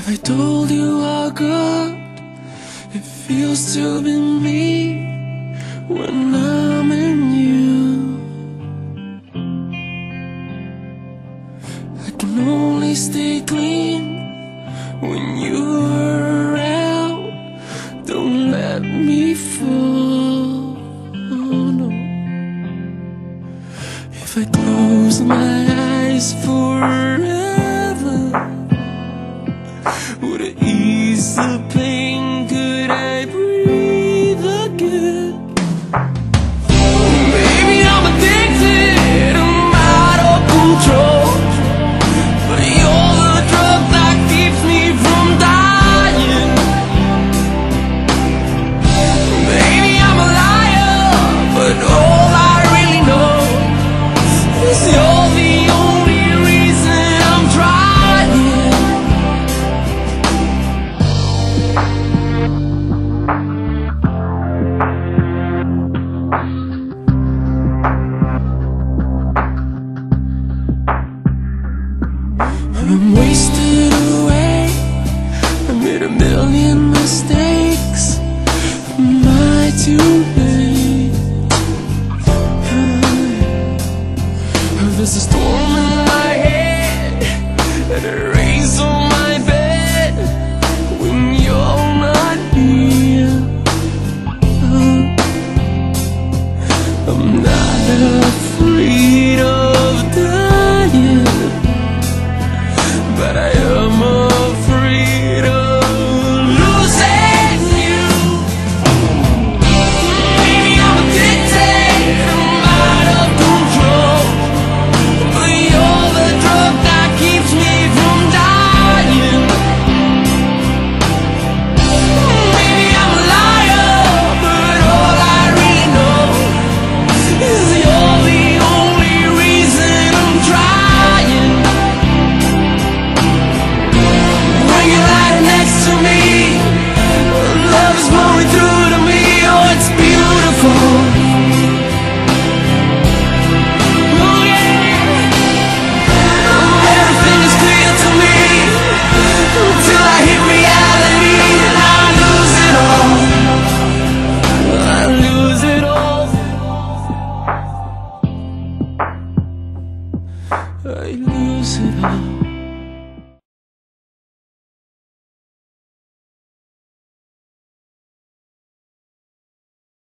Have I told you how good it feels to be me when I'm in you? I can only stay clean when you're around. Don't let me fall, no. If I close my eyes forever, would it ease the pain? Could I breathe again? Baby, I'm addicted, I'm out of control, but you're the drug that keeps me from dying. Baby, I'm a liar, but all I really know is you're the only reason I'm trying. I'm wasted away, I made a million mistakes. Am I too late? There's a storm in my head and a race on my bed when you're not here. I'm not afraid of dying, but I am afraid of losing you. Baby, I'm addicted, I'm out of control, but you're the drug that keeps me from dying. Baby, I'm a liar, but all I really know is you're the only reason I'm trying. When you're lying next to me, love is blowing through to me. Oh, it's beautiful. Oh yeah. Everything is clear to me until I hit reality and I lose it all. I lose it all. I lose it all.